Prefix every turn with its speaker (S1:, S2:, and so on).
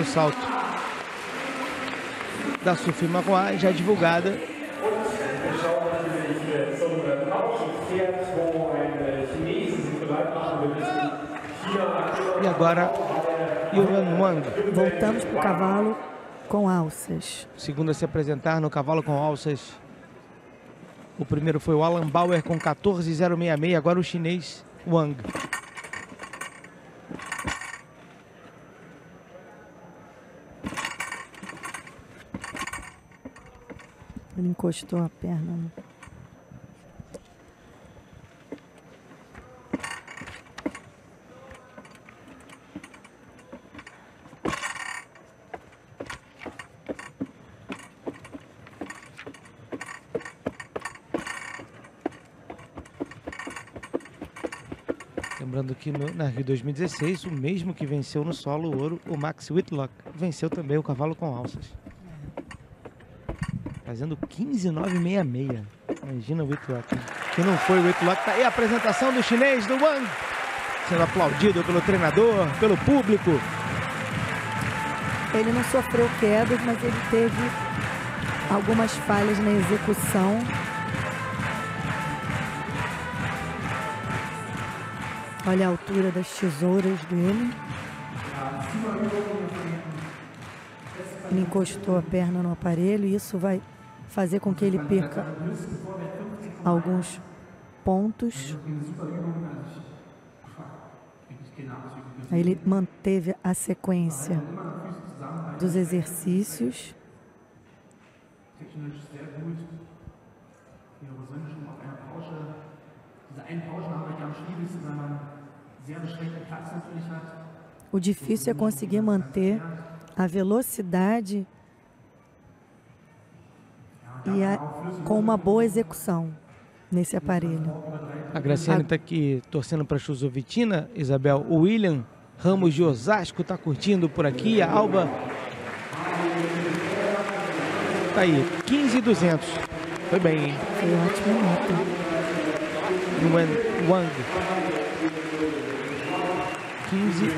S1: salto da Sophie Marois, já divulgada. E agora, Yuan Wang.
S2: Voltamos para o cavalo com alças.
S1: Segundo a se apresentar no cavalo com alças. O primeiro foi o Alan Bauer com 14,066. Agora o chinês Wang.
S2: Ele encostou a perna no...
S1: Lembrando que na Rio 2016, o mesmo que venceu no solo o ouro, o Max Whitlock, venceu também o cavalo com alças. Fazendo 15,966. Imagina o Whitlock. Que não foi o Whitlock. Tá aí a apresentação do chinês, do Wang. Sendo aplaudido pelo treinador, pelo público.
S2: Ele não sofreu quedas, mas ele teve algumas falhas na execução. Olha a altura das tesouras dele. Ele encostou a perna no aparelho e isso vai fazer com que ele perca alguns pontos. Aí ele manteve a sequência dos exercícios. O difícil é conseguir manter a velocidade e com uma boa execução nesse aparelho.
S1: A Graciane está aqui torcendo para a Chusovitina, Isabel. O William Ramos de Osasco está curtindo por aqui. A Alba tá aí, 15,200. Foi bem, hein?
S2: Foi ótima nota.
S1: Yuan Wang. 15